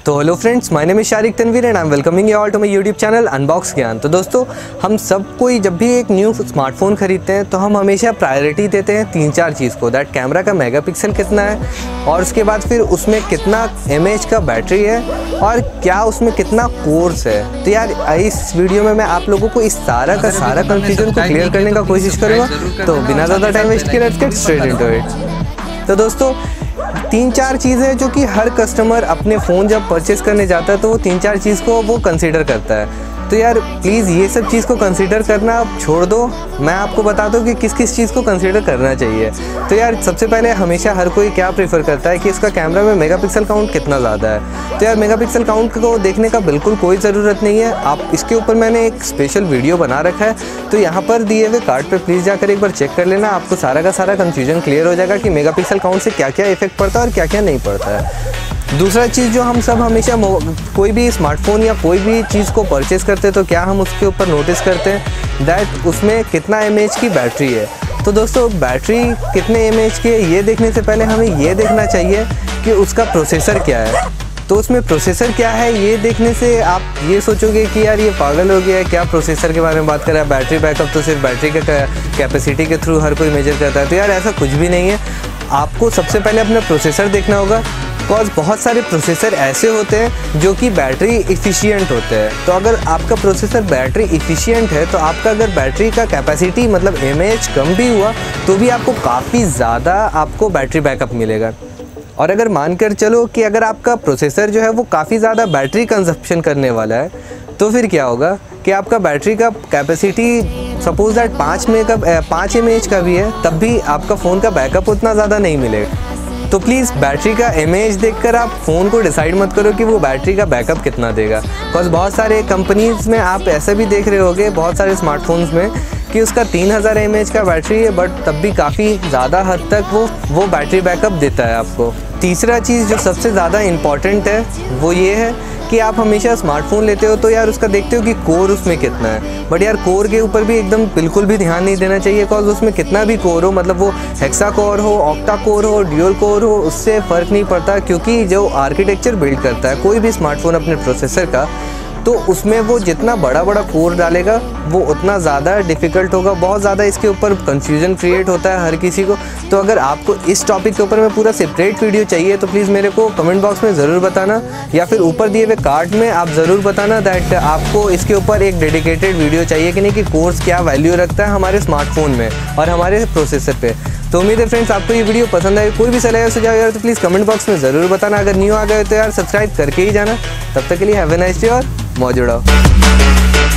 तो hello friends, my name is Shariq Tanveer and I am welcoming you all to my YouTube channel unbox Gyan. तो दोस्तों, हम सब कोई जब भी एक न्यू स्मार्टफोन खरीदते हैं तो हम हमेशा प्रायोरिटी देते हैं 3-4 चीज़ को। दैट कैमरा का मेगापिक्सल कितना है, और उसके बाद फिर उसमें कितना mAh का बैटरी है, और क्या उसमें कितना कोर्स है। तो यार इस वीडियो में मैं आप लोगों को इस सारा का सारा कंफ्यूजन को क्लियर करने का कोशिश करूँगा। तो बिना ज़्यादा टाइम वेस्ट किए let's get straight into it. तो दोस्तों, 3-4 चीज़ें जो कि हर कस्टमर अपने फ़ोन जब परचेज़ करने जाता है तो वो 3-4 चीज़ को वो कंसीडर करता है। तो यार प्लीज़ ये सब चीज़ को कंसीडर करना आप छोड़ दो, मैं आपको बता दूँ कि किस किस चीज़ को कंसीडर करना चाहिए। तो यार सबसे पहले हमेशा हर कोई क्या प्रेफर करता है कि इसका कैमरा में मेगापिक्सल काउंट कितना ज़्यादा है। तो यार मेगापिक्सल काउंट को देखने का बिल्कुल कोई ज़रूरत नहीं है। आप इसके ऊपर मैंने एक स्पेशल वीडियो बना रखा है, तो यहाँ पर दिए हुए कार्ड पर प्लीज़ जाकर एक बार चेक कर लेना। आपको सारा का सारा कन्फ्यूजन क्लियर हो जाएगा कि मेगापिक्सल काउंट से क्या क्या इफेक्ट पड़ता है और क्या क्या नहीं पड़ता है। दूसरा चीज़ जो हम सब हमेशा कोई भी स्मार्टफोन या कोई भी चीज़ को परचेज़ करते हैं तो क्या हम उसके ऊपर नोटिस करते हैं दैट उसमें कितना mAh की बैटरी है। तो दोस्तों, बैटरी कितने mAh की है ये देखने से पहले हमें ये देखना चाहिए कि उसका प्रोसेसर क्या है। तो उसमें प्रोसेसर क्या है ये देखने से आप ये सोचोगे कि यार ये पागल हो गया है, क्या प्रोसेसर के बारे में बात कर रहा है। बैटरी बैकअप तो सिर्फ बैटरी के कैपेसिटी के थ्रू हर कोई मेजर करता है। तो यार ऐसा कुछ भी नहीं है। आपको सबसे पहले अपना प्रोसेसर देखना होगा, बिकॉज बहुत सारे प्रोसेसर ऐसे होते हैं जो कि बैटरी इफ़िशियंट होते हैं। तो अगर आपका प्रोसेसर बैटरी इफ़िशियंट है तो आपका अगर बैटरी का कैपेसिटी मतलब mAh कम भी हुआ तो भी आपको काफ़ी ज़्यादा आपको बैटरी बैकअप मिलेगा। और अगर मानकर चलो कि अगर आपका प्रोसेसर जो है वो काफ़ी ज़्यादा बैटरी कंजप्शन करने वाला है तो फिर क्या होगा कि आपका बैटरी का कैपेसिटी सपोज दैट 5 mAh का भी है, तब भी आपका फ़ोन का बैकअप उतना ज़्यादा नहीं मिलेगा। तो प्लीज़ बैटरी का mAh देखकर आप फ़ोन को डिसाइड मत करो कि वो बैटरी का बैकअप कितना देगा। बिकॉज बहुत सारे कंपनीज़ में आप ऐसा भी देख रहे होगे बहुत सारे स्मार्टफोन्स में कि उसका 3000 mAh का बैटरी है, बट तब भी काफ़ी ज़्यादा हद तक वो बैटरी बैकअप देता है आपको। तीसरा चीज़ जो सबसे ज़्यादा इम्पॉर्टेंट है वो ये है कि आप हमेशा स्मार्टफोन लेते हो तो यार उसका देखते हो कि कोर उसमें कितना है। बट यार कोर के ऊपर भी एकदम बिल्कुल भी ध्यान नहीं देना चाहिए, बिकॉज उसमें कितना भी कोर हो, मतलब वो हेक्सा कोर हो, ऑक्टा कोर हो, ड्यूल कोर हो, उससे फ़र्क नहीं पड़ता। क्योंकि जो आर्किटेक्चर बिल्ड करता है कोई भी स्मार्टफोन अपने प्रोसेसर का, तो उसमें वो जितना बड़ा बड़ा कोर डालेगा वो उतना ज़्यादा डिफ़िकल्ट होगा। बहुत ज़्यादा इसके ऊपर कंफ्यूजन क्रिएट होता है हर किसी को। तो अगर आपको इस टॉपिक के ऊपर में पूरा सेपरेट वीडियो चाहिए तो प्लीज़ मेरे को कमेंट बॉक्स में ज़रूर बताना, या फिर ऊपर दिए हुए कार्ड में आप ज़रूर बताना दैट आपको इसके ऊपर एक डेडिकेटेड वीडियो चाहिए कि नहीं, कि कोर्स क्या वैल्यू रखता है हमारे स्मार्टफोन में और हमारे प्रोसेसर पे। तो उम्मीद है फ्रेंड्स आपको ये वीडियो पसंद आए। कोई भी सलाह या सुझाव यार तो प्लीज़ कमेंट बॉक्स में ज़रूर बताना। अगर न्यू आ गए तो यार सब्सक्राइब करके ही जाना। तब तक के लिए हैव ए नाइस डे और मौज उड़ाओ।